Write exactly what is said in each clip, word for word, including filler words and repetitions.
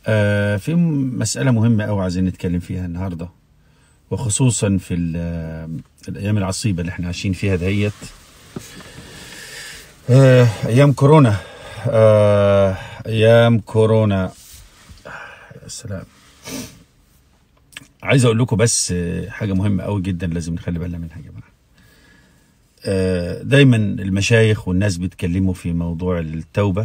آه في مسألة مهمة أوي عايزين نتكلم فيها النهاردة، وخصوصا في الأيام العصيبة اللي احنا عايشين فيها دهيت. آه أيام كورونا. آه أيام كورونا. يا سلام. عايز أقول لكم بس حاجة مهمة أوي جدا لازم نخلي بالنا منها يا جماعة. آه دايما المشايخ والناس بيتكلموا في موضوع التوبة،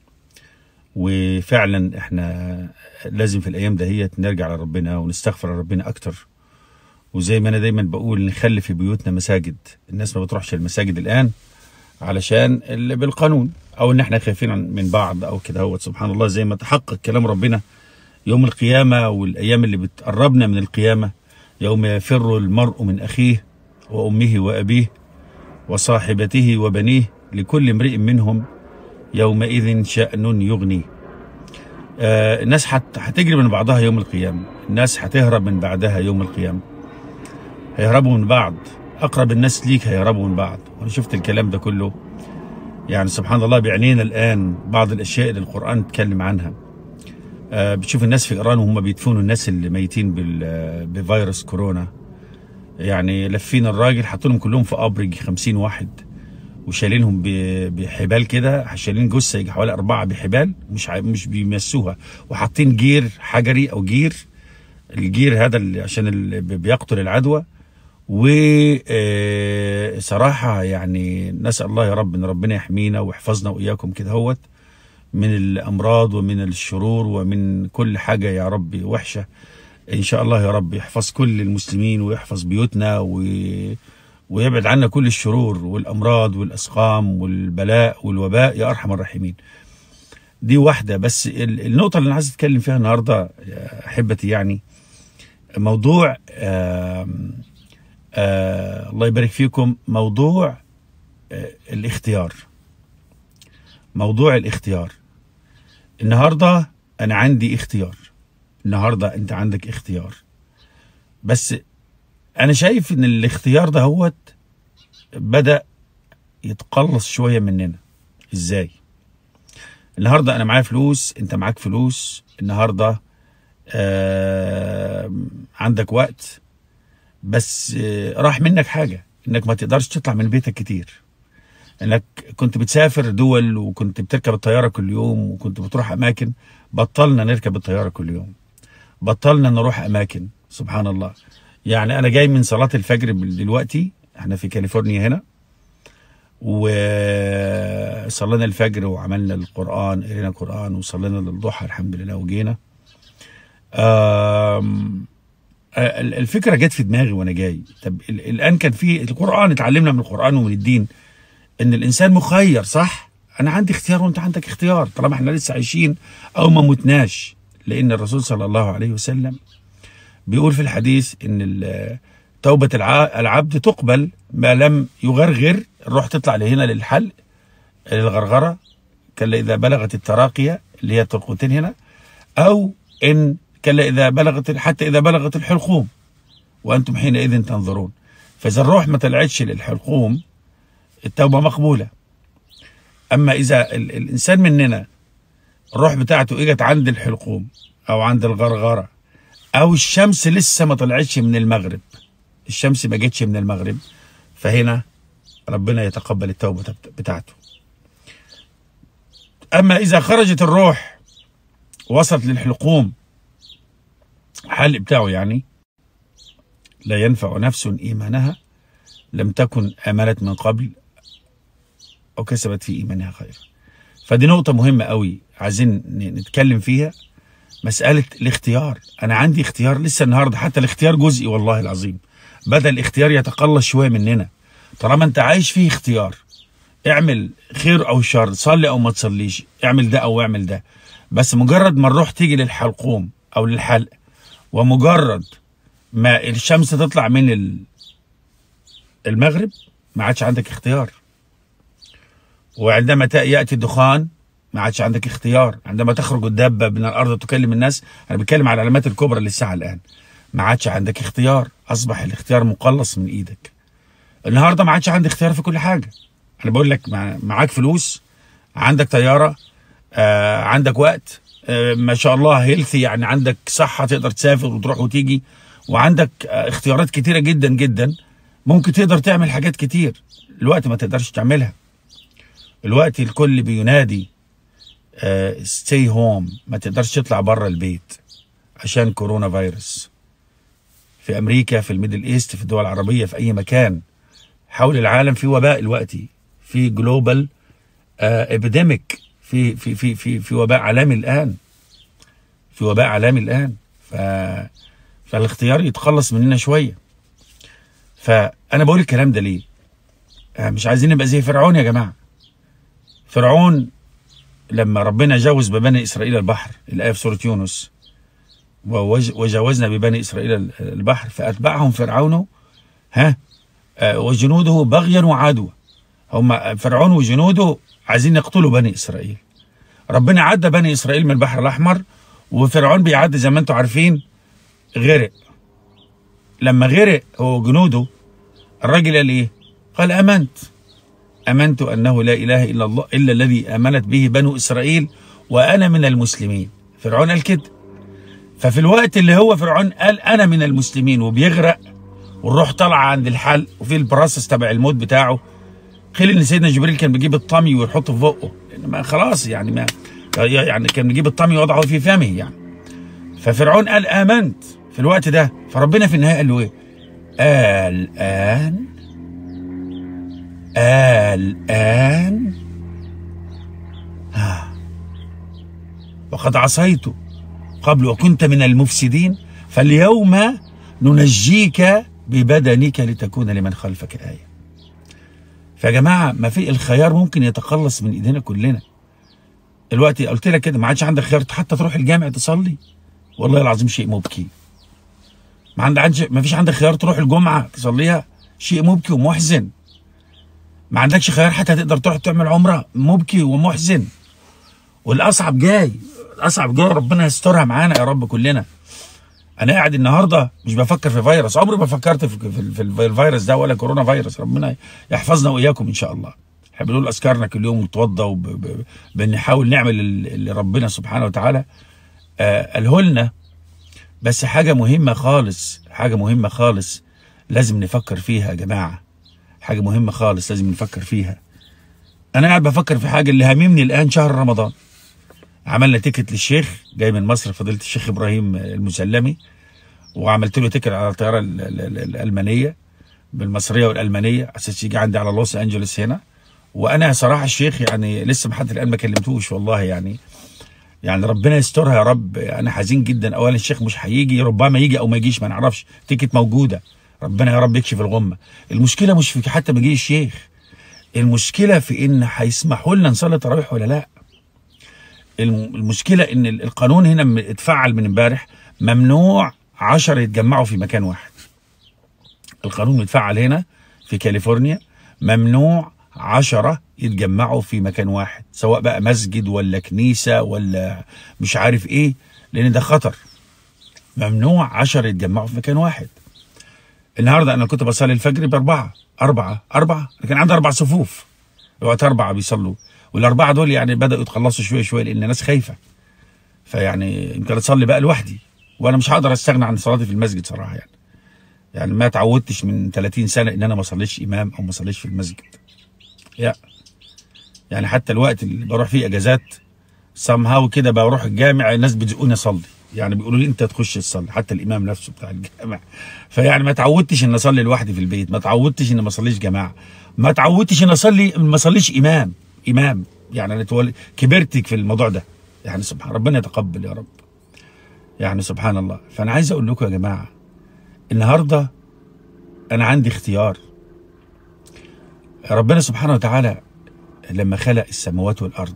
وفعلا احنا لازم في الايام دهيت نرجع لربنا ونستغفر ربنا اكتر. وزي ما انا دايما بقول نخلي في بيوتنا مساجد. الناس ما بتروحش المساجد الان علشان اللي بالقانون، او ان احنا خايفين من بعض او كده. هو سبحان الله زي ما تحقق كلام ربنا يوم القيامة والايام اللي بتقربنا من القيامة، يوم يفر المرء من اخيه وامه وابيه وصاحبته وبنيه لكل امرئ منهم يومئذ شأن يغني. آه الناس حت هتجري من بعضها يوم القيامة، الناس هتهرب من بعدها يوم القيامة، هيهربوا من بعض، أقرب الناس ليك هيهربوا من بعض. وأنا شفت الكلام ده كله، يعني سبحان الله بعينينا الآن بعض الأشياء اللي القرآن اتكلم عنها. آه بتشوف الناس في إيران وهم بيدفنوا الناس اللي ميتين بفيروس كورونا، يعني لفين الراجل حطوا لهم كلهم في قبر يجي خمسين واحد، وشايلينهم بحبال كده، شايلين جثه يجي حوالي اربعه بحبال، مش مش بيمسوها، وحاطين جير حجري او جير، الجير هذا اللي عشان اللي بيقتل العدوى. وصراحه يعني نسال الله يا رب ان ربنا يحمينا ويحفظنا واياكم كده هوت من الامراض ومن الشرور ومن كل حاجه يا رب وحشه. ان شاء الله يا رب يحفظ كل المسلمين ويحفظ بيوتنا و ويبعد عنا كل الشرور والأمراض والأسقام والبلاء والوباء يا أرحم الراحمين. دي واحدة بس. النقطة اللي أنا عايز أتكلم فيها النهاردة يا أحبتي، يعني موضوع آآ آآ الله يبارك فيكم، موضوع الاختيار. موضوع الاختيار النهاردة أنا عندي اختيار، النهاردة أنت عندك اختيار، بس أنا شايف إن الاختيار ده هوت بدأ يتقلص شوية مننا. إزاي؟ النهاردة أنا معايا فلوس، أنت معاك فلوس، النهاردة آه عندك وقت، بس آه راح منك حاجة، إنك ما تقدرش تطلع من بيتك كتير، إنك كنت بتسافر دول وكنت بتركب الطيارة كل يوم وكنت بتروح أماكن. بطلنا نركب الطيارة كل يوم، بطلنا نروح أماكن. سبحان الله. يعني أنا جاي من صلاة الفجر دلوقتي، احنا في كاليفورنيا هنا، وصلينا الفجر وعملنا القرآن، قرينا القرآن وصلينا للضحى الحمد لله وجينا. الفكرة جت في دماغي وأنا جاي، طب الآن كان في القرآن، اتعلمنا من القرآن ومن الدين إن الإنسان مخير، صح؟ أنا عندي اختيار وأنت عندك اختيار طالما احنا لسه عايشين أو ما متناش، لأن الرسول صلى الله عليه وسلم بيقول في الحديث ان توبة العبد تقبل ما لم يغرغر، الروح تطلع لهنا للحلق للغرغرة، كلا إذا بلغت التراقية اللي هي الترقوتين هنا، أو إن كلا إذا بلغت حتى إذا بلغت الحلقوم وأنتم حينئذ تنظرون. فإذا الروح ما طلعتش للحلقوم التوبة مقبولة. أما إذا الإنسان مننا الروح بتاعته إجت عند الحلقوم أو عند الغرغرة، أو الشمس لسه ما طلعتش من المغرب، الشمس ما جتش من المغرب، فهنا ربنا يتقبل التوبة بتاعته. أما إذا خرجت الروح وصلت للحلقوم حل بتاعه، يعني لا ينفع نفس إيمانها لم تكن آمنت من قبل أو كسبت في إيمانها خيرا. فدي نقطة مهمة قوي عايزين نتكلم فيها، مسألة الاختيار. أنا عندي اختيار لسه النهاردة، حتى الاختيار جزئي والله العظيم، بدأ الاختيار يتقلص شوية مننا. طالما أنت عايش فيه اختيار، اعمل خير أو شر، صلي أو ما تصليش، اعمل ده أو اعمل ده، بس مجرد ما الروح تيجي للحلقوم أو للحلق، ومجرد ما الشمس تطلع من المغرب ما عادش عندك اختيار. وعندما يأتي الدخان ما عادش عندك اختيار. عندما تخرج الدابة من الأرض تكلم الناس، أنا بتكلم على العلامات الكبرى للساعة الآن، ما عادش عندك اختيار، أصبح الاختيار مقلص من إيدك. النهاردة ما عادش عندي اختيار في كل حاجة. أنا بقول لك معاك فلوس، عندك طيارة، آه عندك وقت، آه ما شاء الله هيلثي، يعني عندك صحه تقدر تسافر وتروح وتيجي، وعندك آه اختيارات كتيره جدا جدا، ممكن تقدر تعمل حاجات كتير. الوقت ما تقدرش تعملها. الوقت الكل بينادي ستي uh, هوم، ما تقدرش تطلع بره البيت عشان كورونا فيروس. في امريكا، في الميدل ايست، في الدول العربيه، في اي مكان حول العالم في وباء الوقتي، في جلوبال ابيديميك، uh, في في في في في وباء عالمي الان، في وباء عالمي الان. ف فالاختيار يتخلص مننا شويه. فانا بقول الكلام ده ليه؟ uh, مش عايزين نبقى زي فرعون يا جماعه. فرعون لما ربنا جاوز ببني إسرائيل البحر، الآية في سورة يونس، وجاوزنا ببني إسرائيل البحر فأتبعهم فرعون ها وجنوده بغيا وعدوى. هم فرعون وجنوده عايزين يقتلوا بني إسرائيل. ربنا عدى بني إسرائيل من البحر الأحمر، وفرعون بيعدي زي ما انتم عارفين غرق. لما غرق هو جنوده، الراجل قال ايه؟ قال آمنت آمنت أنه لا إله إلا الله إلا الذي آمنت به بنو إسرائيل وأنا من المسلمين. فرعون قال كده. ففي الوقت اللي هو فرعون قال أنا من المسلمين وبيغرق، والروح طالعة عند الحلق وفي البروسس تبع الموت بتاعه، قيل إن سيدنا جبريل كان بيجيب الطمي ويحطه في بقه، لأن ما خلاص يعني ما يعني كان بيجيب الطمي ويوضعه في فمه يعني. ففرعون قال آمنت في الوقت ده. فربنا في النهاية قال له إيه؟ الآن الآن ها وقد عصيت قبل وكنت من المفسدين فاليوم ننجيك ببدنك لتكون لمن خلفك آية. فيا جماعة ما في الخيار ممكن يتخلص من ايدينا كلنا. دلوقتي قلت لك كده، ما عادش عندك خيار حتى تروح الجامع تصلي، والله العظيم شيء مبكي. ما عندك ما فيش عندك خيار تروح الجمعة تصليها، شيء مبكي ومحزن. ما عندكش خيار حتى تقدر تروح تعمل عمره، مبكي ومحزن. والاصعب جاي، الاصعب جاي، ربنا يسترها معانا يا رب كلنا. انا قاعد النهارده مش بفكر في فيروس، عمري ما فكرت في, في, في الفيروس ده ولا كورونا فيروس. ربنا يحفظنا واياكم ان شاء الله. احنا بنقول اذكارنا كل يوم ونتوضى، وبنحاول نعمل اللي ربنا سبحانه وتعالى آه قاله لنا. بس حاجه مهمه خالص، حاجه مهمه خالص لازم نفكر فيها يا جماعه. حاجة مهمة خالص لازم نفكر فيها. أنا قاعد بفكر في حاجة اللي هاممني الآن شهر رمضان. عملنا تيكت للشيخ جاي من مصر، فضيلة الشيخ إبراهيم المسلمي، وعملت له تيكت على الطيارة الألمانية بالمصرية والألمانية على أساس يجي عندي على لوس أنجلوس هنا. وأنا صراحة الشيخ يعني لسه لحد الآن ما كلمتوش والله، يعني يعني ربنا يسترها يا رب. أنا حزين جدا. أولا الشيخ مش هيجي، ربما يجي أو ما يجيش ما نعرفش، تيكت موجودة. ربنا يا رب يكشف الغمة. المشكلة مش في حتى ما يجي الشيخ، المشكلة في إن هيسمحوا لنا نصلي تراويح ولا لا. المشكلة إن القانون هنا اتفعل من امبارح، ممنوع عشرة يتجمعوا في مكان واحد. القانون متفعل هنا في كاليفورنيا، ممنوع عشرة يتجمعوا في مكان واحد، سواء بقى مسجد ولا كنيسة ولا مش عارف إيه، لأن ده خطر. ممنوع عشرة يتجمعوا في مكان واحد. النهارده انا كنت بصلي الفجر باربعه اربعه اربعه، لكن عندي اربع صفوف، وقت اربعه بيصلوا، والاربعه دول يعني بداوا يتخلصوا شويه شويه لان الناس خايفه. فيعني يمكن اصلي بقى لوحدي، وانا مش هقدر استغنى عن صلاتي في المسجد صراحه. يعني يعني ما اتعودتش من ثلاثين سنه ان انا ما اصليش امام او ما اصليش في المسجد. يا يعني حتى الوقت اللي بروح فيه اجازات سام هاو كده بروح الجامع، الناس بتزقوني اصلي، يعني بيقولوا لي انت تخش تصلي، حتى الامام نفسه بتاع الجامع. فيعني ما اتعودتش ان اصلي لوحدي في البيت، ما اتعودتش ان ما اصليش جماعه، ما اتعودتش ان اصلي ما اصليش امام امام يعني انا كبرت في الموضوع ده. يعني سبحان ربنا يتقبل يا رب. يعني سبحان الله. فانا عايز اقول لكم يا جماعه، النهارده انا عندي اختيار. ربنا سبحانه وتعالى لما خلق السماوات والارض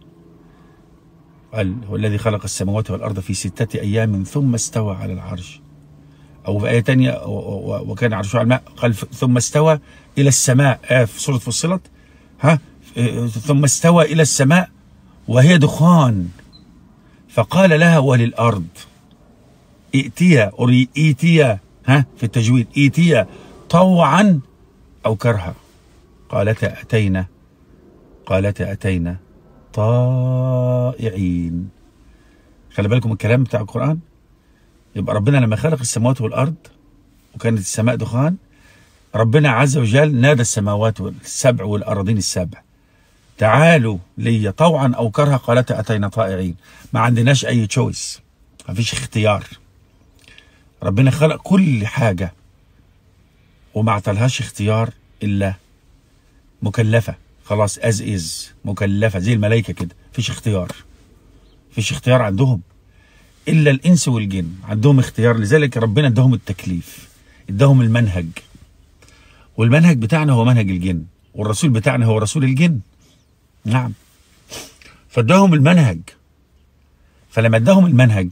قال هو الذي خلق السماوات والارض في سته ايام ثم استوى على العرش. او في ايه ثانيه وكان عرشه على الماء قال ثم استوى الى السماء، آه في سوره فصلت، ها ثم استوى الى السماء وهي دخان فقال لها وللارض ائتيا ائتيا، ها في التجويد ائتيا طوعا او كرها، قالتا اتينا قالتا اتينا طائعين. خلي بالكم الكلام بتاع القرآن. يبقى ربنا لما خلق السماوات والأرض وكانت السماء دخان، ربنا عز وجل نادى السماوات السبع والأراضين السبع تعالوا لي طوعا أو كرها قالتا أتينا طائعين. ما عندناش أي تشويس، ما فيش اختيار. ربنا خلق كل حاجة وما اعطالهاش اختيار إلا مكلفة، خلاص از از مكلفة زي الملائكة كده، فيش اختيار. فيش اختيار عندهم إلا الإنس والجن عندهم اختيار. لذلك ربنا اداهم التكليف، اداهم المنهج، والمنهج بتاعنا هو منهج الجن، والرسول بتاعنا هو رسول الجن. نعم. فاداهم المنهج، فلما اداهم المنهج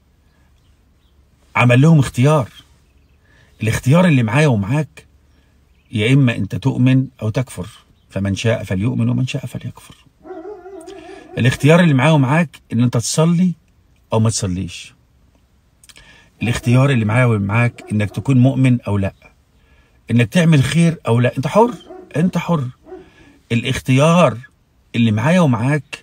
عمل لهم اختيار. الاختيار اللي معايا ومعاك يا إما أنت تؤمن أو تكفر، فمن شاء فليؤمن ومن شاء فليكفر. الاختيار اللي معايا ومعاك إن أنت تصلي أو ما تصليش. الاختيار اللي معايا ومعاك إنك تكون مؤمن أو لا، إنك تعمل خير أو لا. أنت حر، أنت حر. الاختيار اللي معايا ومعاك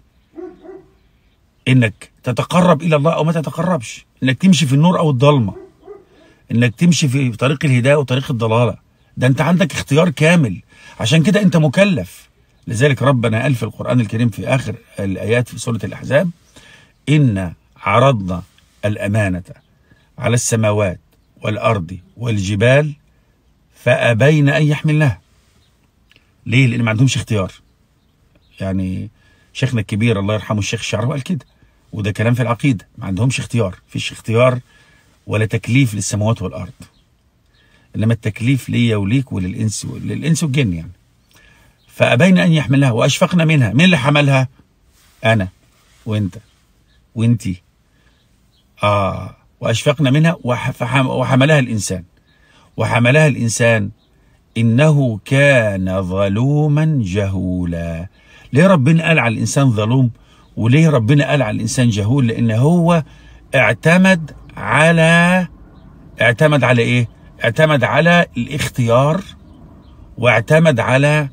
إنك تتقرب إلى الله أو ما تتقربش، إنك تمشي في النور أو الضلمة، إنك تمشي في طريق الهداية وطريق الضلالة. ده أنت عندك اختيار كامل، عشان كده أنت مكلف. لذلك ربنا قال في القرآن الكريم في آخر الآيات في سورة الأحزاب: إن عرضنا الأمانة على السماوات والأرض والجبال فأبين أن يحملنها. ليه؟ لأن ما عندهمش اختيار. يعني شيخنا الكبير الله يرحمه الشيخ الشعراوي قال كده، وده كلام في العقيدة. ما عندهمش اختيار، فيش اختيار ولا تكليف للسماوات والأرض، إنما التكليف ليا وليك وللإنس وللإنس والجن يعني. فأبين أن يحملها وأشفقنا منها. مين اللي حملها؟ أنا وأنت وأنتي. آه وأشفقنا منها وحملها الإنسان. وحملها الإنسان إنه كان ظلوما جهولا. ليه ربنا قال على الإنسان ظلوم؟ وليه ربنا قال على الإنسان جهول؟ لأن هو اعتمد على اعتمد على إيه؟ اعتمد على الاختيار، واعتمد على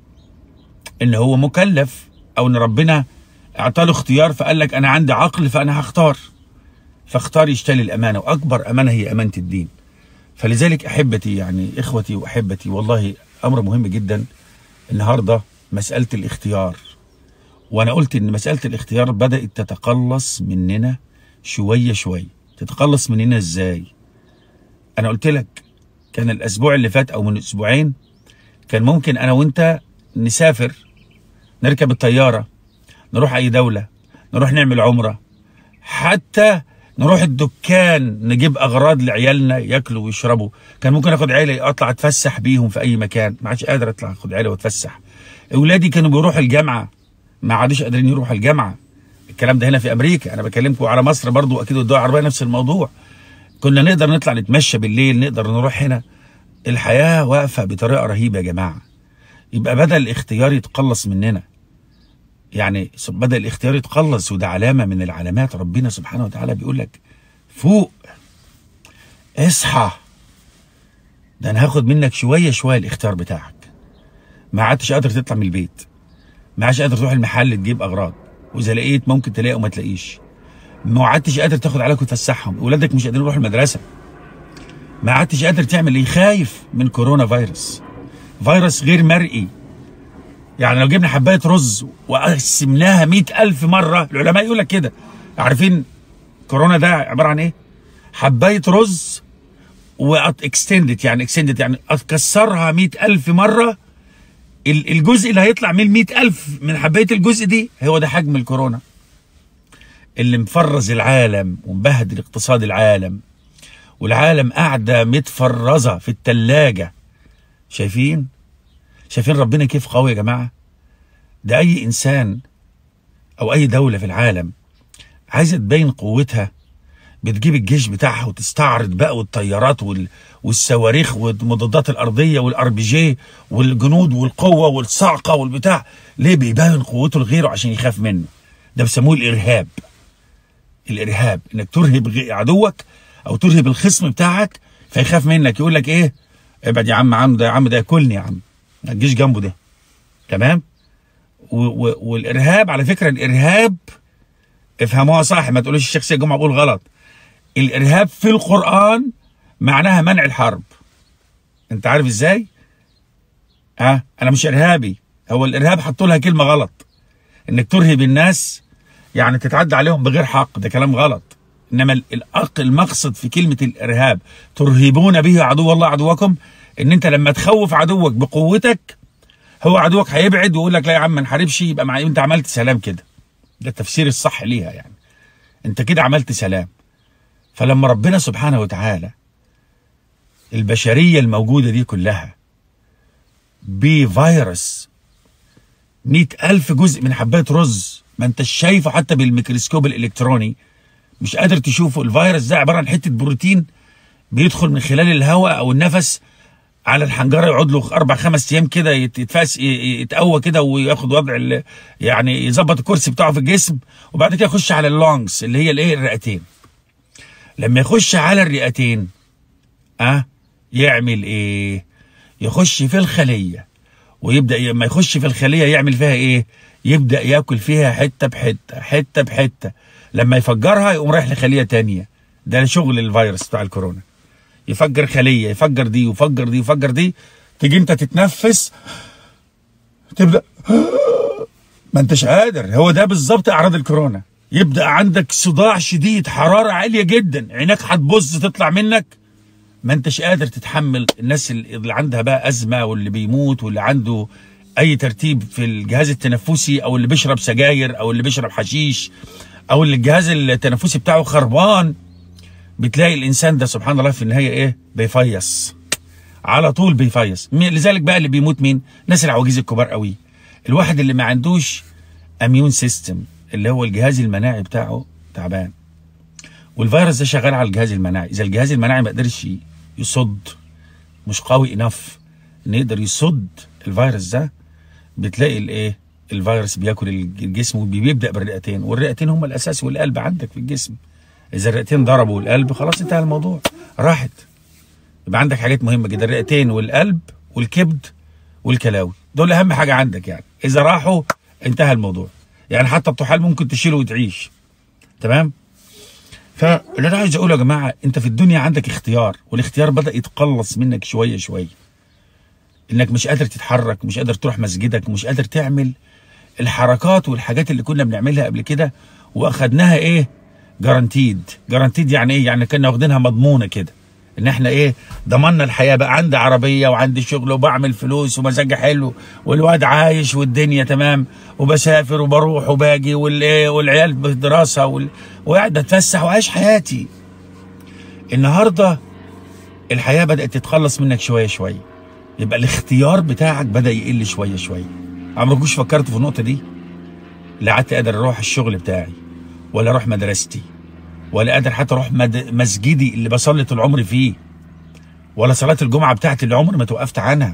إن هو مكلف، أو إن ربنا اعطاله اختيار فقال لك أنا عندي عقل فأنا هختار، فاختار يشتري الأمانة، وأكبر أمانة هي أمانة الدين. فلذلك أحبتي يعني إخوتي وأحبتي، والله أمر مهم جدا النهاردة مسألة الاختيار. وأنا قلت إن مسألة الاختيار بدأت تتقلص مننا شوية شوية. تتقلص مننا إزاي؟ أنا قلت لك كان الأسبوع اللي فات أو من أسبوعين كان ممكن أنا وأنت نسافر، نركب الطيارة، نروح أي دولة، نروح نعمل عمرة، حتى نروح الدكان نجيب أغراض لعيالنا ياكلوا ويشربوا. كان ممكن اخد عيلة اطلع اتفسح بيهم في اي مكان، ما عادش قادر اطلع اخد عيلة واتفسح. اولادي كانوا بيروحوا الجامعة، ما عادش قادرين يروحوا الجامعة. الكلام ده هنا في امريكا، انا بكلمكم على مصر برضو، اكيد والدول العربية نفس الموضوع. كنا نقدر نطلع نتمشى بالليل، نقدر نروح هنا. الحياة واقفة بطريقة رهيبة يا جماعة. يبقى بدأ الاختيار يتقلص مننا، يعني بدأ الاختيار يتقلص، وده علامة من العلامات. ربنا سبحانه وتعالى بيقول لك فوق، اصحى، ده انا هاخد منك شوية شوية الاختيار بتاعك. ما عادش قادر تطلع من البيت، ما عادش قادر تروح المحل تجيب اغراض، واذا لقيت ممكن تلاقي وما تلاقيش. ما عادش قادر تاخد عليك وتفسحهم، اولادك مش قادرين يروحوا المدرسة. ما عادش قادر تعمل ايه، خايف من كورونا فيروس، فيروس غير مرئي. يعني لو جبنا حباية رز وقسمناها مئة ألف مرة، العلماء يقول لك كده. عارفين كورونا ده عبارة عن ايه؟ حباية رز واكستندد، يعني اكستندد يعني اتكسرها مئة ألف مرة، الجزء اللي هيطلع من مئة ألف من حباية الجزء دي هو ده حجم الكورونا اللي مفرز العالم ومبهدل اقتصاد العالم، والعالم قاعدة متفرزة في التلاجة. شايفين؟ شايفين ربنا كيف قوي يا جماعة؟ ده أي إنسان أو أي دولة في العالم عايزة تبين قوتها بتجيب الجيش بتاعها وتستعرض بقى، والطيارات والصواريخ والمضادات الأرضية والار بي جي والجنود والقوة والصعقة والبتاع. ليه؟ بيبين قوته لغيره عشان يخاف منه. ده بيسموه الإرهاب. الإرهاب إنك ترهب عدوك أو ترهب الخصم بتاعك فيخاف منك، يقول لك إيه؟ ابعد يا عم، عم ده يا عم ده ياكلني يا عم، ما تجيش جنبه ده. تمام؟ والإرهاب على فكرة، الإرهاب افهموها صح، ما تقولوش الشيخ سيد جمعه بيقول غلط. الارهاب في القران معناها منع الحرب. انت عارف ازاي؟ ها أه؟ انا مش ارهابي، هو الارهاب حطوا لها كلمه غلط، انك ترهب الناس يعني تتعدى عليهم بغير حق، ده كلام غلط. انما المقصد في كلمه الارهاب ترهبون به عدو الله عدوكم، ان انت لما تخوف عدوك بقوتك هو عدوك هيبعد ويقول لك لا يا عم ما نحاربش، يبقى مع انت عملت سلام كده. ده التفسير الصح ليها، يعني انت كده عملت سلام. فلما ربنا سبحانه وتعالى البشريه الموجوده دي كلها بفيروس مئة ألف جزء من حبايه رز ما انتش شايفه حتى بالميكروسكوب الالكتروني، مش قادر تشوفه. الفيروس ده عباره عن حته بروتين بيدخل من خلال الهواء او النفس على الحنجره، يقعد له اربع خمس ايام كده يتفاس يتقوى كده وياخد وضع يعني يظبط الكرسي بتاعه في الجسم، وبعد كده يخش على اللونجز اللي هي الايه الرئتين. لما يخش على الرئتين اه يعمل ايه؟ يخش في الخليه، ويبدا لما يخش في الخليه يعمل فيها ايه؟ يبدا ياكل فيها حته بحته حته بحته، لما يفجرها يقوم رايح لخليه ثانيه. ده شغل الفيروس بتاع الكورونا، يفجر خليه، يفجر دي ويفجر دي ويفجر دي، تيجي انت تتنفس تبدا ما انتش قادر. هو ده بالظبط اعراض الكورونا. يبدا عندك صداع شديد، حراره عاليه جدا، عينك هتبص تطلع منك، ما انتش قادر تتحمل. الناس اللي عندها بقى ازمه واللي بيموت واللي عنده اي ترتيب في الجهاز التنفسي او اللي بيشرب سجاير او اللي بيشرب حشيش او اللي الجهاز التنفسي بتاعه خربان، بتلاقي الانسان ده سبحان الله في النهايه ايه؟ بيفيص على طول، بيفيص. لذلك بقى اللي بيموت مين؟ الناس العواجيز الكبار قوي، الواحد اللي ما عندوش اميون سيستم اللي هو الجهاز المناعي بتاعه تعبان، والفيروس ده شغال على الجهاز المناعي. اذا الجهاز المناعي ما قدرش يصد، مش قوي انف ان يقدر يصد الفيروس ده، بتلاقي الايه؟ الفيروس بياكل الجسم وبيبدا بالرئتين، والرئتين هم الاساس والقلب عندك في الجسم. اذا الرئتين ضربوا القلب خلاص انتهى الموضوع، راحت. يبقى عندك حاجات مهمه جدا، الرئتين والقلب والكبد والكلاوي، دول اهم حاجه عندك. يعني اذا راحوا انتهى الموضوع، يعني حتى الطحال ممكن تشيله وتعيش. تمام؟ فاللي انا عايز اقوله يا جماعه، انت في الدنيا عندك اختيار، والاختيار بدا يتقلص منك شويه شويه، انك مش قادر تتحرك، مش قادر تروح مسجدك، مش قادر تعمل الحركات والحاجات اللي كنا بنعملها قبل كده واخدناها ايه؟ جارانتيد. جارانتيد يعني ايه؟ يعني كنا واخدينها مضمونه كده، ان احنا ايه؟ ضمننا الحياه. بقى عندي عربيه وعندي شغل وبعمل فلوس ومزاجي حلو والواد عايش والدنيا تمام، وبسافر وبروح وباجي والايه والعيال بالدراسه وال... وقاعد اتفسح وعايش حياتي. النهارده الحياه بدات تتخلص منك شويه شويه، يبقى الاختيار بتاعك بدا يقل شويه شويه. عمركوش فكرت في النقطه دي؟ لا عدت قادر اروح الشغل بتاعي، ولا اروح مدرستي، ولا قادر حتى اروح مد... مسجدي اللي بصلي طول عمري فيه، ولا صلاه الجمعه بتاعتي اللي عمري ما توقفت عنها،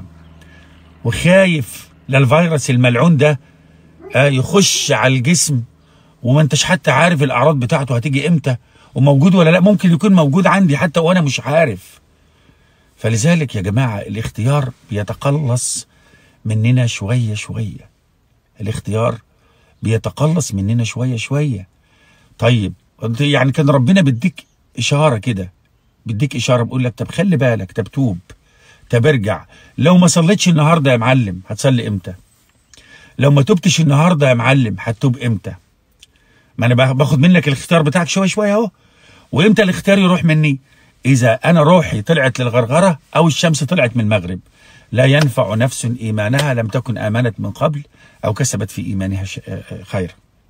وخايف للفيروس الملعون ده آه يخش على الجسم وما انتش حتى عارف الاعراض بتاعته هتيجي امتى وموجود ولا لا، ممكن يكون موجود عندي حتى وانا مش عارف. فلذلك يا جماعه الاختيار بيتقلص مننا شويه شويه، الاختيار بيتقلص مننا شويه شويه. طيب يعني كان ربنا بيديك اشاره كده، بيديك اشاره بيقول لك طب خلي بالك، طب توب، طب ارجع. لو ما صليتش النهارده يا معلم هتصلي امتى؟ لو ما توبتش النهارده يا معلم هتتوب امتى؟ ما انا باخد منك الاختيار بتاعك شويه شويه اهو. وامتى الاختيار يروح مني؟ اذا انا روحي طلعت للغرغره او الشمس طلعت من المغرب. لا ينفع نفس ايمانها لم تكن امنت من قبل او كسبت في ايمانها خيرا.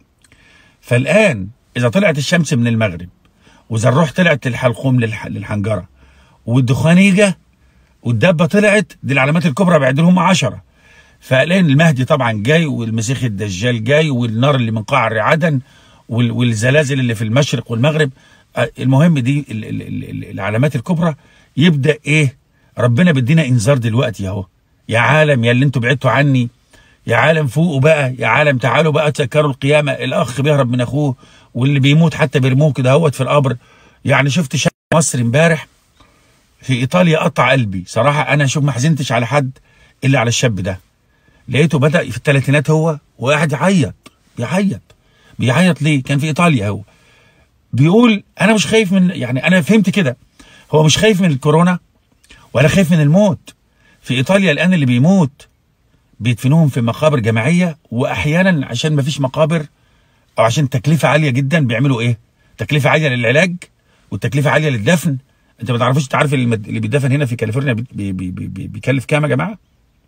فالان اذا طلعت الشمس من المغرب، واذا الروح طلعت للحلقوم للحنجره، والدخانيجه والدبه طلعت، دي العلامات الكبرى بعد لهم عشرة. فالان المهدي طبعا جاي، والمسيح الدجال جاي، والنار اللي من قعر عدن، والزلازل اللي في المشرق والمغرب. المهم دي العلامات الكبرى. يبدا ايه؟ ربنا بيدينا انذار دلوقتي اهو، يا عالم يا اللي انتوا بعدتوا عني، يا عالم فوقوا بقى، يا عالم تعالوا بقى تذكروا القيامه. الاخ بيهرب من اخوه، واللي بيموت حتى بيرموه كده اهوت في القبر. يعني شفت شاب مصري امبارح في ايطاليا قطع قلبي صراحه. انا شوف ما حزنتش على حد الا على الشاب ده، لقيته بدا في الثلاثينات هو وقاعد يعيط يعيط بيعيط ليه؟ كان في ايطاليا، هو بيقول انا مش خايف من، يعني انا فهمت كده، هو مش خايف من الكورونا ولا خايف من الموت. في ايطاليا الان اللي بيموت بيدفنوهم في مقابر جماعيه، واحيانا عشان ما فيش مقابر او عشان تكلفه عاليه جدا بيعملوا ايه؟ تكلفه عاليه للعلاج والتكلفه عاليه للدفن. انت ما تعرفوش، تعرف اللي بيدفن هنا في كاليفورنيا بي بي بي بي بيكلف كام يا جماعه؟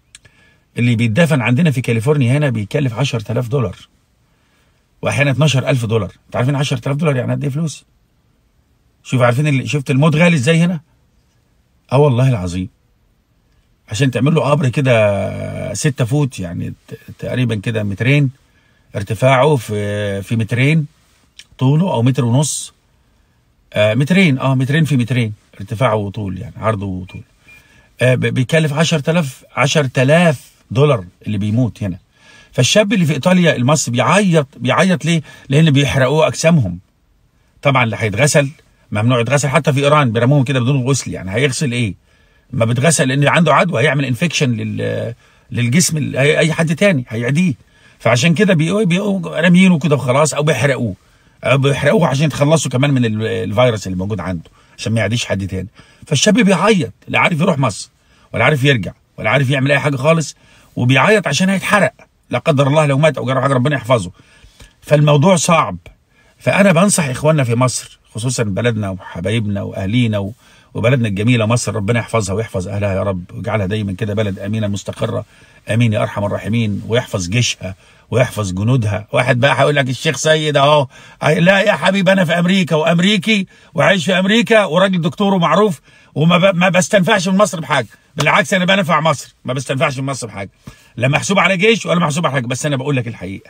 اللي بيدفن عندنا في كاليفورنيا هنا بيكلف عشرة آلاف دولار، واحيانا اتناشر ألف دولار. انت عارفين عشرة آلاف دولار يعني قد ايه فلوس؟ شوف، عارفين اللي شفت الموت غالي ازاي هنا؟ اه والله العظيم. عشان تعمل له قبر كده ستة فوت، يعني تقريبا كده مترين ارتفاعه، في في مترين طوله، او متر ونص، آه مترين اه مترين في مترين ارتفاعه وطول، يعني عرضه وطول. آه بيكلف عشرة آلاف عشرة آلاف دولار اللي بيموت هنا. فالشاب اللي في ايطاليا المصري بيعيط بيعيط ليه؟ لان بيحرقوه اجسامهم. طبعا اللي هيتغسل ممنوع يتغسل، حتى في ايران بيرموهم كده بدون غسل، يعني هيغسل ايه؟ ما بيتغسل لان عنده عدوى، هيعمل انفكشن لل للجسم اي حد تاني هيعديه. فعشان كده بيبقوا راميينه كده وخلاص، او بيحرقوه او بيحرقوه عشان يتخلصوا كمان من الفيروس اللي موجود عنده، عشان ما يعديش حد تاني. فالشاب بيعيط، لا عارف يروح مصر ولا عارف يرجع ولا عارف يعمل اي حاجه خالص، وبيعيط عشان هيتحرق لا قدر الله لو مات او جرى حاجه، ربنا يحفظه. فالموضوع صعب. فانا بنصح اخواننا في مصر، خصوصا بلدنا وحبايبنا واهلينا و... وبلدنا الجميله مصر، ربنا يحفظها ويحفظ اهلها يا رب، ويجعلها دايما كده بلد امينه مستقره، امين يا ارحم الراحمين، ويحفظ جيشها ويحفظ جنودها. واحد بقى هيقول لك الشيخ سيد اهو، لا يا حبيبي انا في امريكا وامريكي وعايش في امريكا وراجل دكتور ومعروف وما ب... ما بستنفعش من مصر بحاجه، بالعكس انا بنفع مصر، ما بستنفعش من مصر بحاجه، لا محسوب على جيش ولا محسوب على حاجه، بس انا بقول لك الحقيقه.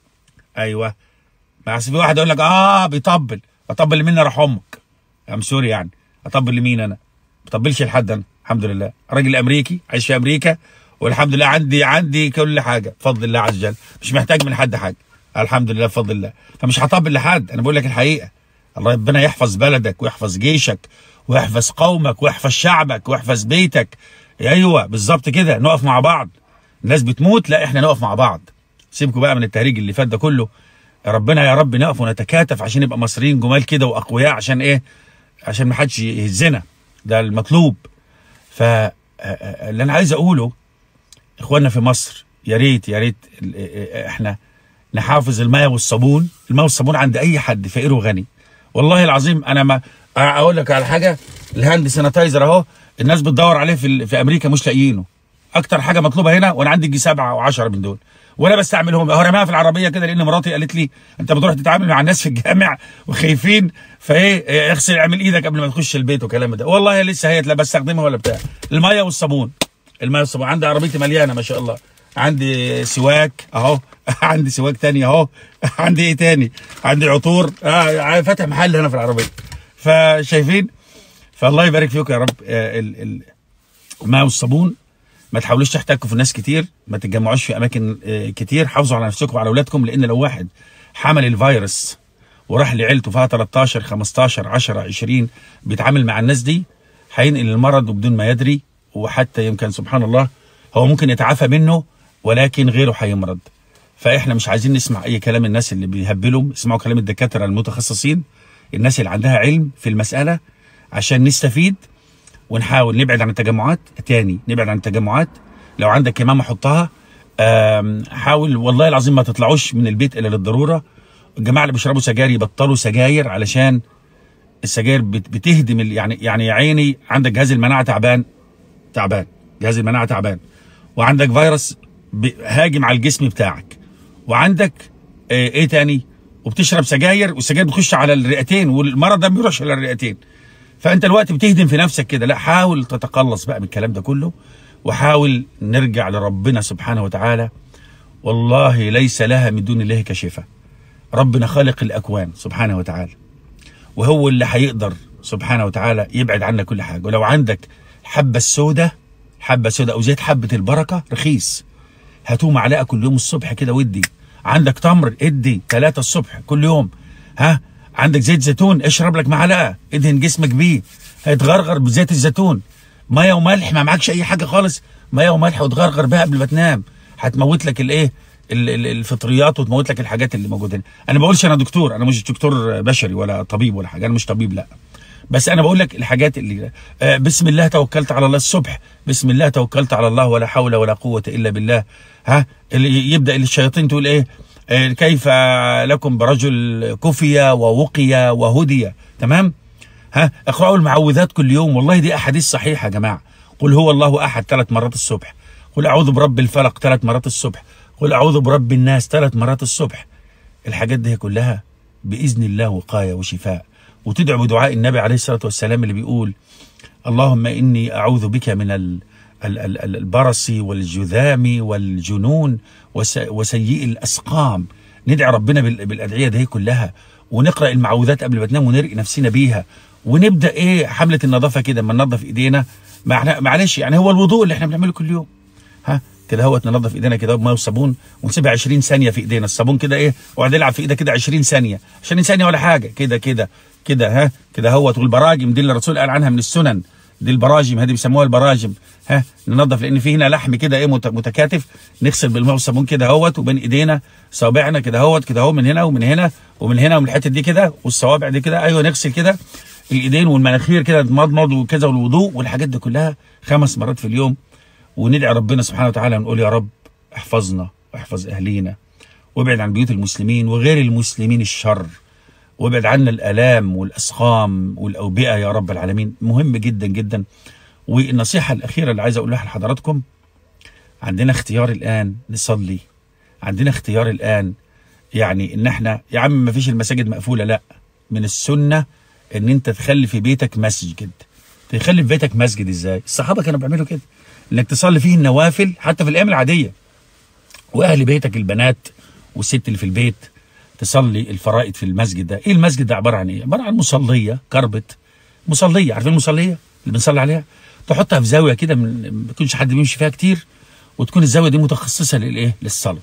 ايوه، بس في واحد يقول لك اه بيطبل، اطبل لمين راح امك؟ ام سوري يعني، اطبل لمين انا؟ ما بطبلش لحد انا، الحمد لله راجل امريكي عايش في امريكا، والحمد لله عندي عندي كل حاجه بفضل الله عز وجل، مش محتاج من حد حاجه، الحمد لله بفضل الله. فمش هطبل لحد، انا بقول لك الحقيقه. الله ربنا يحفظ بلدك ويحفظ جيشك ويحفظ قومك ويحفظ شعبك ويحفظ بيتك. ايوه بالظبط كده، نقف مع بعض. الناس بتموت، لا احنا نقف مع بعض. سيبكم بقى من التهريج اللي فات ده كله. ربنا يا رب نقف ونتكاتف عشان نبقى مصريين جمال كده واقوياء، عشان ايه؟ عشان ما حدش يهزنا، ده المطلوب. فاللي انا عايز اقوله اخواننا في مصر، يا ريت يا ريت احنا نحافظ الماء والصابون. الماء والصابون عند اي حد فقير وغني، والله العظيم. انا ما اقول لك على حاجه، الهاند سانيتايزر اهو الناس بتدور عليه في في امريكا مش لاقيينه، اكتر حاجه مطلوبه هنا، وانا عندي يجي سبعه او عشره من دول، وانا بستعملهم اهو. رماها في العربيه كده لان مراتي قالت لي انت بتروح تتعامل مع الناس في الجامع وخايفين، فايه اغسل اعمل ايدك قبل ما تخش البيت والكلام ده. والله لسه هي لا بستخدمها ولا بتاع. الميه والصابون، الميه والصابون عندي عربيتي مليانه ما شاء الله. عندي سواك اهو عندي سواك تاني اهو عندي ايه تاني؟ عندي عطور، اه فاتح محل هنا في العربيه. فشايفين؟ فالله يبارك فيكم يا رب. آه الماء والصابون، ما تحاولوش تحتكوا في ناس كتير، ما تتجمعوش في اماكن كتير، حافظوا على نفسكم وعلى اولادكم، لان لو واحد حمل الفيروس وراح لعيلته فيها تلتاشر خمستاشر عشرة عشرين بيتعامل مع الناس دي، هينقل المرض وبدون ما يدري، وحتى يمكن سبحان الله هو ممكن يتعافى منه ولكن غيره هيمرض. فاحنا مش عايزين نسمع اي كلام الناس اللي بيهبلوا، اسمعوا كلام الدكاتره المتخصصين، الناس اللي عندها علم في المساله، عشان نستفيد ونحاول نبعد عن التجمعات. تاني نبعد عن التجمعات. لو عندك كمامه حطها. حاول والله العظيم ما تطلعوش من البيت الا للضروره. الجماعه اللي بيشربوا سجاير يبطلوا سجاير، علشان السجاير بتهدم يعني يعني يا عيني عندك جهاز المناعه تعبان تعبان جهاز المناعه تعبان، وعندك فيروس هاجم على الجسم بتاعك، وعندك ايه تاني، وبتشرب سجاير، والسجاير بتخش على الرئتين، والمرض ده ما بيروحش على الرئتين. فانت الوقت بتهدم في نفسك كده. لا، حاول تتقلص بقى من الكلام ده كله، وحاول نرجع لربنا سبحانه وتعالى. والله ليس لها من دون الله كشفة. ربنا خالق الاكوان سبحانه وتعالى، وهو اللي هيقدر سبحانه وتعالى يبعد عنا كل حاجه. ولو عندك حبه السوداء حبه سوداء او زيت حبه البركه رخيص، هاتوه معلقه كل يوم الصبح كده ودي. عندك تمر ادي ثلاثه الصبح كل يوم. ها، عندك زيت زيتون اشرب لك معلقه ادهن جسمك بيه، هيتغرغر بزيت الزيتون. ميه وملح، ما معكش اي حاجه خالص، ميه وملح وتغرغر بها قبل ما تنام، هتموت لك الايه الفطريات وتموت لك الحاجات اللي موجوده. انا ما بقولش انا دكتور، انا مش دكتور بشري ولا طبيب ولا حاجه، انا مش طبيب لا، بس انا بقول لك الحاجات اللي آه بسم الله توكلت على الله الصبح، بسم الله توكلت على الله ولا حول ولا قوه الا بالله. ها اللي يبدا الشياطين تقول ايه؟ آه كيف لكم برجل كفي ووقي وهدي. تمام؟ ها اقرأوا المعوذات كل يوم، والله دي احاديث صحيحه يا جماعه. قل هو الله احد ثلاث مرات الصبح، قل اعوذ برب الفلق ثلاث مرات الصبح، قل اعوذ برب الناس ثلاث مرات الصبح. الحاجات دي كلها باذن الله وقايه وشفاء. وتدعو بدعاء النبي عليه الصلاه والسلام اللي بيقول اللهم اني اعوذ بك من ال ال ال البرص والجذام والجنون وسيء الاسقام. ندعي ربنا بالادعيه دي كلها، ونقرا المعوذات قبل ما تنام ونرقي نفسنا بيها، ونبدا ايه حمله النظافه كده، اما ننظف ايدينا معلش يعني هو الوضوء اللي احنا بنعمله كل يوم. ها كده هوت ننظف ايدينا كده بميه وصابون ونسيبها عشرين ثانيه في ايدينا، الصابون كده ايه وقعد يلعب في ايدك كده عشرين ثانيه، عشرين ثانيه ولا حاجه كده كده كده. ها كده هوت. والبراجم دي اللي الرسول قال عنها من السنن، دي البراجم هذه بيسموها البراجم. ها ننظف لان في هنا لحم كده ايه متكاتف، نغسل بالميه والصابون كده هوت، وبين ايدينا صوابعنا كده هوت كده اهو، من هنا ومن هنا ومن هنا ومن الحته دي كده، والصوابع دي كده ايوه نغسل كده الايدين والمناخير كده نمضمض وكذا، والوضوء والحاجات دي كلها خمس مرات في اليوم. وندعي ربنا سبحانه وتعالى ونقول يا رب احفظنا واحفظ اهلينا، وابعد عن بيوت المسلمين وغير المسلمين الشر، وابعد عنا الالام والاسقام والاوبئه يا رب العالمين. مهم جدا جدا. والنصيحه الاخيره اللي عايز اقولها لحضراتكم، عندنا اختيار الان نصلي، عندنا اختيار الان يعني ان احنا يا عم ما فيش المساجد مقفوله، لا، من السنه ان انت تخلي في بيتك مسجد. تخلي في بيتك مسجد ازاي؟ الصحابه كانوا بيعملوا كده، انك تصلي فيه النوافل حتى في الايام العاديه، واهل بيتك البنات والست اللي في البيت تصلي الفرائض في المسجد ده. ايه المسجد ده عباره عن ايه؟ عباره عن مصليه كربت، مصليه، عارفين المصليه اللي بنصلي عليها؟ تحطها في زاويه كده ما يكونش حد بيمشي فيها كتير، وتكون الزاويه دي متخصصه للايه؟ للصلاه.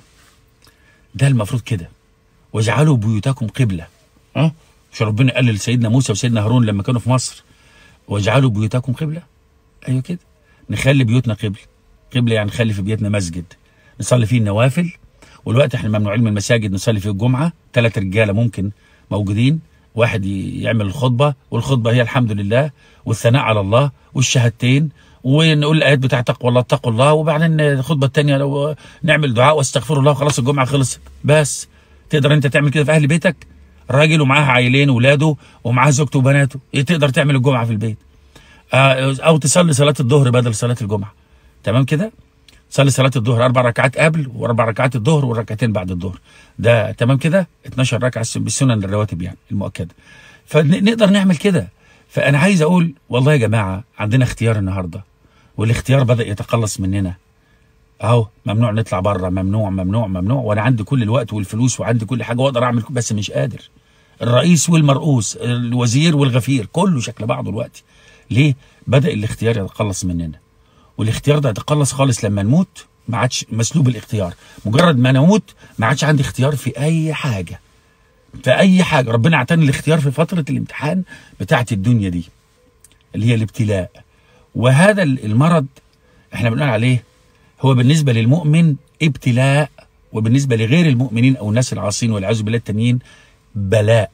ده المفروض كده. واجعلوا بيوتكم قبله. ها؟ مش ربنا قال لسيدنا موسى وسيدنا هارون لما كانوا في مصر واجعلوا بيوتكم قبله؟ ايوه كده. نخلي بيوتنا قبله. قبله يعني نخلي في بيوتنا مسجد نصلي فيه النوافل. والوقت احنا ممنوعين من المساجد نصلي فيه الجمعه، ثلاث رجاله ممكن موجودين، واحد يعمل الخطبه، والخطبه هي الحمد لله والثناء على الله والشهادتين، ونقول الايات بتاعت تقوى الله اتقوا الله، وبعدين الخطبه الثانيه لو نعمل دعاء واستغفر الله وخلاص الجمعه خلصت. بس تقدر انت تعمل كده في اهل بيتك؟ راجل ومعاه عيلين ولاده ومعاه زوجته وبناته، ايه تقدر تعمل الجمعه في البيت؟ آه او تصلي صلاه الظهر بدل صلاه الجمعه. تمام كده؟ صلي صلاه الظهر اربع ركعات قبل واربع ركعات الظهر وركعتين بعد الظهر. ده تمام كده؟ اتناشر ركعه بالسنن الرواتب يعني المؤكده. فنقدر نعمل كده. فانا عايز اقول والله يا جماعه عندنا اختيار النهارده، والاختيار بدا يتقلص مننا. اهو ممنوع نطلع بره، ممنوع ممنوع ممنوع، وانا عندي كل الوقت والفلوس وعندي كل حاجه واقدر اعمل، بس مش قادر. الرئيس والمرؤوس، الوزير والغفير، كله شكل بعضه دلوقتي. ليه؟ بدا الاختيار يتقلص مننا. والاختيار ده يتقلص خالص لما نموت، ما عادش مسلوب الاختيار. مجرد ما نموت ما عادش عندي اختيار في اي حاجه. في اي حاجه. ربنا اعطاني الاختيار في فتره الامتحان بتاعت الدنيا دي اللي هي الابتلاء. وهذا المرض احنا بنقول عليه هو بالنسبه للمؤمن ابتلاء، وبالنسبه لغير المؤمنين او الناس العاصين والعياذ بالله التانيين بلاء.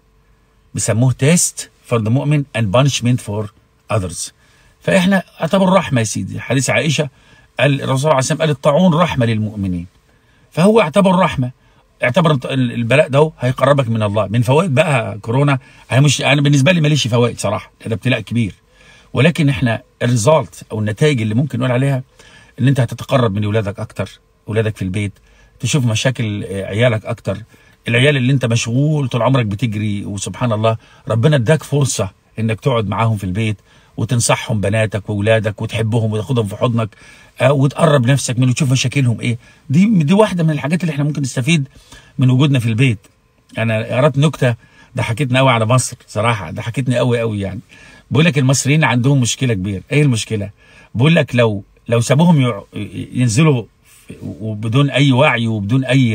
بيسموه تيست فور ذا مؤمن اند بانشمنت فور اذرز. فاحنا اعتبر رحمه يا سيدي. حديث عائشه قال الرسول صلى الله عليه وسلم قال الطاعون رحمه للمؤمنين. فهو اعتبر رحمه، اعتبر البلاء ده هيقربك من الله. من فوائد بقى كورونا، انا مش انا بالنسبه لي ماليش فوائد صراحه، ده ابتلاء كبير. ولكن احنا الريزالت او النتائج اللي ممكن نقول عليها ان انت هتتقرب من اولادك اكتر، اولادك في البيت، تشوف مشاكل عيالك اكتر. العيال اللي انت مشغول طول عمرك بتجري، وسبحان الله ربنا اداك فرصه انك تقعد معاهم في البيت وتنصحهم، بناتك واولادك، وتحبهم وتاخدهم في حضنك، آه وتقرب نفسك منهم وتشوف مشاكلهم ايه. دي دي واحده من الحاجات اللي احنا ممكن نستفيد من وجودنا في البيت. انا قرأت نكته ضحكتني قوي على مصر صراحه، ضحكتني قوي قوي يعني. بقول لك المصريين عندهم مشكله كبيره. ايه المشكله؟ بقول لك لو لو سابوهم ينزلوا وبدون اي وعي وبدون اي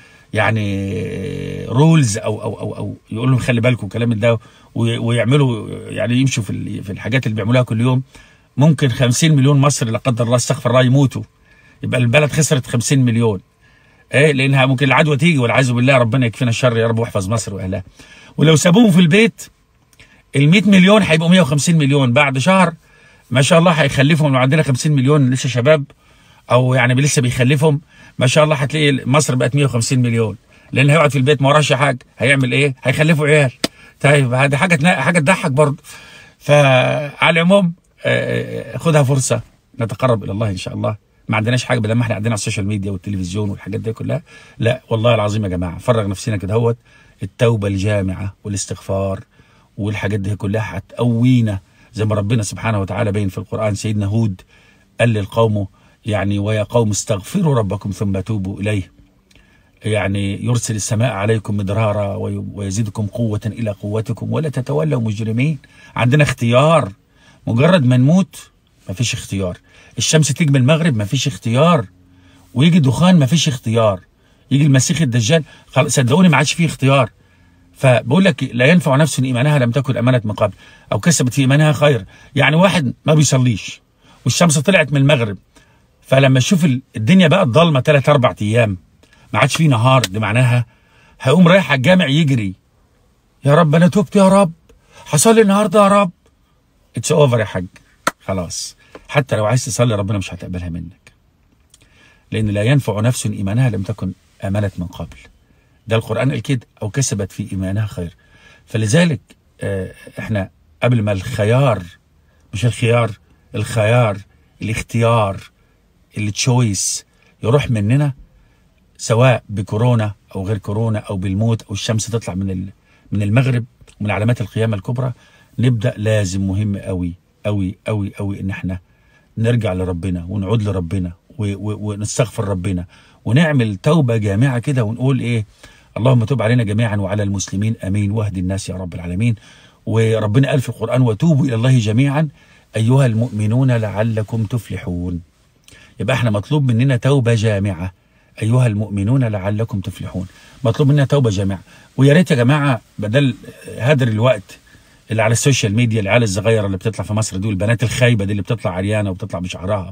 يعني رولز او او او او يقول لهم خلي بالكم كلام ده، ويعملوا يعني يمشوا في في الحاجات اللي بيعملوها كل يوم، ممكن خمسين مليون مصري لا قدر الله استغفر الله يموتوا. يبقى البلد خسرت خمسين مليون. ايه لانها ممكن العدوى تيجي والعياذ بالله، ربنا يكفينا الشر يا رب ويحفظ مصر واهلها. ولو سابوهم في البيت ال مية مليون هيبقوا مية وخمسين مليون بعد شهر ما شاء الله، هيخلفهم. لو عندنا خمسين مليون لسه شباب او يعني لسه بيخلفهم ما شاء الله، هتلاقي مصر بقت مية وخمسين مليون، لان هيقعد في البيت ما وراش حاجه، هيعمل ايه؟ هيخلفوا عيال. طيب هذه حاجه حاجه تضحك برضه. فعلى العموم خدها فرصه نتقرب الى الله ان شاء الله. ما عندناش حاجه بدل ما احنا قاعدين على السوشيال ميديا والتلفزيون والحاجات دي كلها، لا والله العظيم يا جماعه فرغ نفسنا كده هوت. التوبه الجامعه والاستغفار والحاجات دي كلها هتقوينا، زي ما ربنا سبحانه وتعالى بين في القران. سيدنا هود قال للقوم يعني ويا قوم استغفروا ربكم ثم توبوا اليه، يعني يرسل السماء عليكم مدرارا ويزيدكم قوه الى قوتكم ولا تتولوا مجرمين. عندنا اختيار، مجرد ما نموت مفيش اختيار. الشمس تيجي من المغرب مفيش اختيار، ويجي دخان مفيش اختيار، يجي المسيح الدجال صدقوني ما عادش فيه اختيار. فبقول لك لا ينفع نفس ايمانها لم تكن امنت من قبل او كسبت في ايمانها خير. يعني واحد ما بيصليش والشمس طلعت من المغرب، فلما يشوف الدنيا بقت ضلمه ثلاث اربع ايام ما عادش فيه نهار، دي معناها هيقوم رايح على الجامع يجري، يا رب انا تبت يا رب، هصلي النهارده يا رب. اتس اوفر يا حاج، خلاص. حتى لو عايز تصلي ربنا مش هتقبلها منك، لان لا ينفع نفس ايمانها لم تكن امنت من قبل. ده القران قال كده، او كسبت في ايمانها خير. فلذلك اه احنا قبل ما الخيار، مش الخيار، الخيار الاختيار التشويس يروح مننا، سواء بكورونا او غير كورونا او بالموت او الشمس تطلع من من المغرب ومن علامات القيامه الكبرى، نبدا لازم مهم قوي قوي قوي قوي ان احنا نرجع لربنا ونعود لربنا ونستغفر ربنا ونعمل توبه جامعه كده ونقول ايه؟ اللهم تب علينا جميعا وعلى المسلمين امين واهدي الناس يا رب العالمين. وربنا قال في القران وتوبوا الى الله جميعا ايها المؤمنون لعلكم تفلحون. يبقى احنا مطلوب مننا توبه جامعه، ايها المؤمنون لعلكم تفلحون، مطلوب مننا توبه جامعه. ويا ريت يا جماعه بدل هدر الوقت اللي على السوشيال ميديا، العيال الصغيره اللي بتطلع في مصر دول، البنات الخايبه دي اللي بتطلع عريانه وبتطلع بشعرها،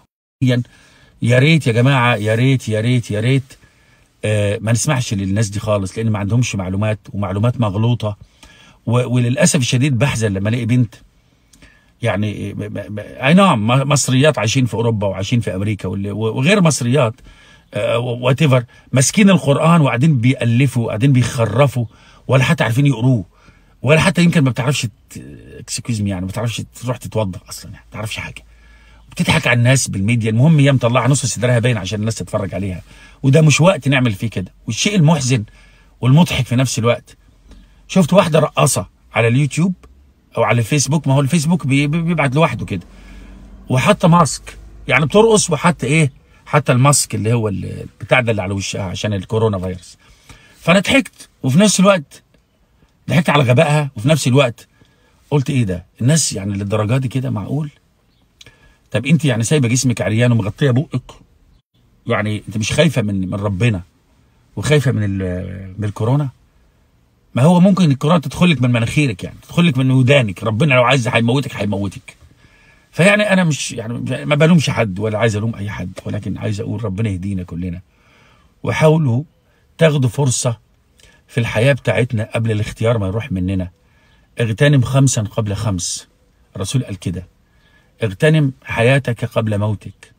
يا ريت يا جماعه، يا ريت يا ريت يا ريت آه ما نسمعش للناس دي خالص، لان ما عندهمش معلومات ومعلومات مغلوطه. وللاسف الشديد بحزن لما الاقي بنت يعني اي نعم مصريات عايشين في اوروبا وعايشين في امريكا وغير مصريات وات ايفر، ماسكين القران وقاعدين بيالفوا وقاعدين بيخرفوا ولا حتى عارفين يقروه، ولا حتى يمكن ما بتعرفش اكسكيوز مي يعني ما بتعرفش تروح تتوضا اصلا، يعني ما بتعرفش حاجه، بتضحك على الناس بالميديا. المهم هي مطلعه نص صدرها باين عشان الناس تتفرج عليها، وده مش وقت نعمل فيه كده. والشيء المحزن والمضحك في نفس الوقت، شفت واحده رقاصه على اليوتيوب او على الفيسبوك، ما هو الفيسبوك بيبعت لوحده كده، وحاطه ماسك يعني بترقص، وحتى ايه، حتى الماسك اللي هو البتاع ده اللي على وشها عشان الكورونا فيروس. فانا ضحكت، وفي نفس الوقت ضحكت على غبائها، وفي نفس الوقت قلت ايه ده الناس يعني للدرجه دي كده؟ معقول؟ طب انت يعني سايبه جسمك عريان ومغطيه بقك، يعني انت مش خايفه من من ربنا وخايفه من من الكورونا؟ ما هو ممكن الكورونا تدخل لك من مناخيرك، يعني تدخل لك من ودانك، ربنا لو عايز هيموتك هيموتك. فيعني انا مش يعني ما بلومش حد ولا عايز الوم اي حد، ولكن عايز اقول ربنا يهدينا كلنا. وحاولوا تاخدوا فرصه في الحياه بتاعتنا قبل الاختيار ما يروح مننا. اغتنم خمسا قبل خمس، الرسول قال كده، اغتنم حياتك قبل موتك،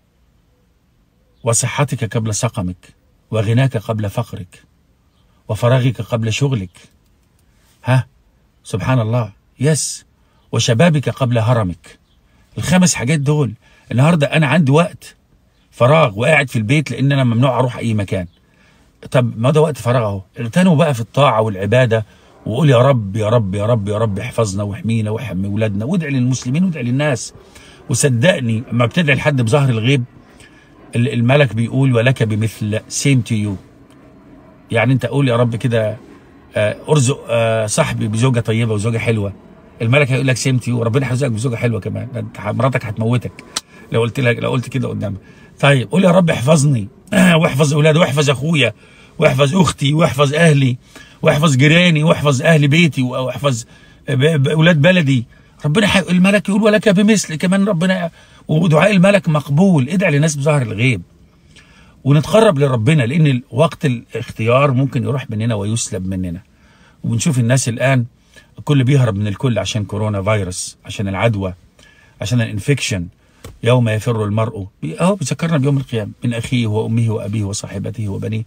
وصحتك قبل سقمك، وغناك قبل فقرك، وفراغك قبل شغلك. ها سبحان الله، يس، وشبابك قبل هرمك. الخمس حاجات دول. النهارده انا عندي وقت فراغ وقاعد في البيت لان انا ممنوع اروح اي مكان. طب ما ده وقت فراغ اهو، اغتنموا بقى في الطاعه والعباده، وقول يا رب يا رب يا رب يا رب احفظنا واحمينا واحمي اولادنا، وادعي للمسلمين وادعي للناس. وصدقني اما بتدعي لحد بظهر الغيب الملك بيقول ولك بمثل، سيم تو يو. يعني انت قول يا رب كده ارزق صاحبي بزوجه طيبه وزوجه حلوه، الملك هيقول لك سيم تو يو، ربنا هيرزقك بزوجه حلوه كمان، مراتك هتموتك لو قلت لك لو قلت كده قدامك. طيب قول يا رب احفظني واحفظ اولادي واحفظ اخويا واحفظ اختي واحفظ اهلي واحفظ جيراني واحفظ اهل بيتي واحفظ اولاد بلدي. ربنا حي... الملك يقول ولك بمثل كمان، ربنا ودعاء الملك مقبول. ادعي للناس بظهر الغيب، ونتقرب لربنا، لان وقت الاختيار ممكن يروح مننا ويسلب مننا. وبنشوف الناس الان الكل بيهرب من الكل عشان كورونا فيروس، عشان العدوى، عشان الانفكشن. يوم يفر المرء اهو بيذكرنا بيوم القيامه من اخيه وامه وابيه وصاحبته وبنيه،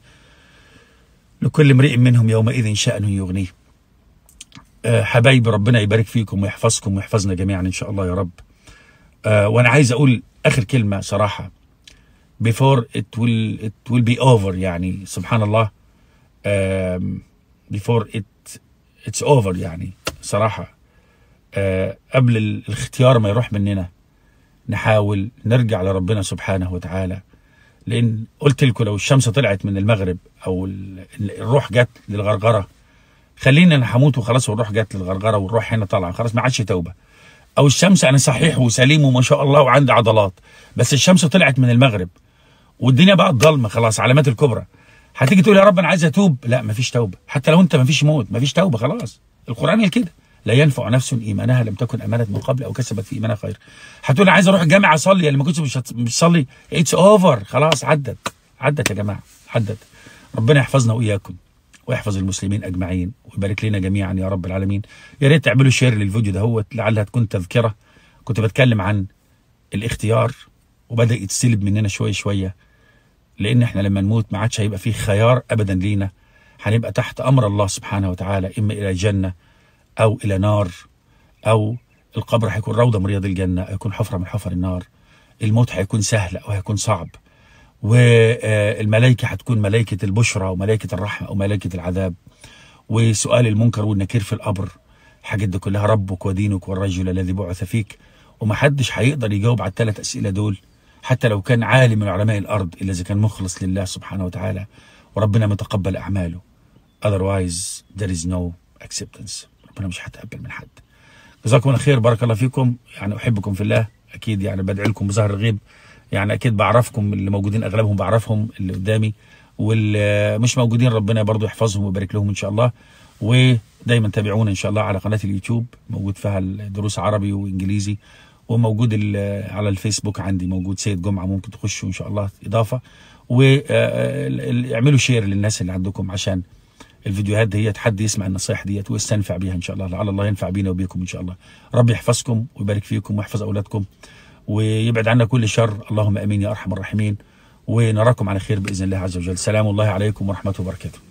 لكل امرئ منهم يومئذ شأن يغنيه. أه حبايبي، ربنا يبارك فيكم ويحفظكم ويحفظنا جميعا ان شاء الله يا رب. أه وانا عايز اقول اخر كلمه صراحه before it will it will be over، يعني سبحان الله. أه before it it's over، يعني صراحه أه قبل الاختيار ما يروح مننا نحاول نرجع لربنا سبحانه وتعالى. لان قلت لكم لو الشمس طلعت من المغرب او الروح جت للغرغره، خلينا انا هموت وخلاص والروح جت للغرغره والروح هنا طالعه خلاص ما عادش توبه. او الشمس انا صحيح وسليم وما شاء الله وعندي عضلات، بس الشمس طلعت من المغرب والدنيا بقت ضلمه خلاص، علامات الكبرى. هتيجي تقول يا رب انا عايز اتوب، لا مفيش توبه. حتى لو انت مفيش موت مفيش توبه خلاص. القران قال كده، لا ينفع نفس ايمانها لم تكن امنت من قبل او كسبت في ايمانها خير. هتقول عايز اروح الجامع اصلي، اللي ما كنتش مش بتصلي اتس اوفر خلاص، عدت عدت يا جماعه عدت. ربنا يحفظنا واياكم ويحفظ المسلمين اجمعين ويبارك لنا جميعا يا رب العالمين. يا ريت تعملوا شير للفيديو دهوت لعلها تكون تذكره. كنت بتكلم عن الاختيار وبدا يتسلب مننا شويه شويه، لان احنا لما نموت ما عادش هيبقى فيه خيار ابدا لينا، هنبقى تحت امر الله سبحانه وتعالى، اما الى جنه او الى نار، او القبر هيكون روضه من رياض الجنه، هيكون حفره من حفر النار. الموت هيكون سهل او هيكون صعب، والملائكه هتكون ملائكه البشرى وملائكه الرحمه او ملائكه العذاب، وسؤال المنكر والنكير في القبر. الحاجات دي كلها ربك ودينك والرجل الذي بعث فيك، ومحدش هيقدر يجاوب على الثلاث اسئله دول حتى لو كان عالم من علماء الارض، الا اذا كان مخلص لله سبحانه وتعالى وربنا متقبل اعماله. otherwise there is no acceptance. ربنا مش هتقبل من حد. جزاكم الله خير، بارك الله فيكم. يعني احبكم في الله اكيد، يعني بدعي لكم بظهر الغيب، يعني اكيد بعرفكم اللي موجودين اغلبهم بعرفهم اللي قدامي، واللي مش موجودين ربنا برضو يحفظهم ويبارك لهم ان شاء الله. ودايما تابعونا ان شاء الله على قناه اليوتيوب، موجود فيها الدروس عربي وانجليزي، وموجود على الفيسبوك عندي موجود سيد جمعه، ممكن تخشوا ان شاء الله اضافه. واعملوا شير للناس اللي عندكم عشان الفيديوهات ديت حد يسمع النصائح ديت ويستنفع بيها ان شاء الله. لعل الله ينفع بينا وبيكم ان شاء الله. ربي يحفظكم ويبارك فيكم ويحفظ اولادكم ويبعد عنا كل شر، اللهم امين يا ارحم الراحمين. ونراكم على خير باذن الله عز وجل. سلام الله عليكم ورحمته وبركاته.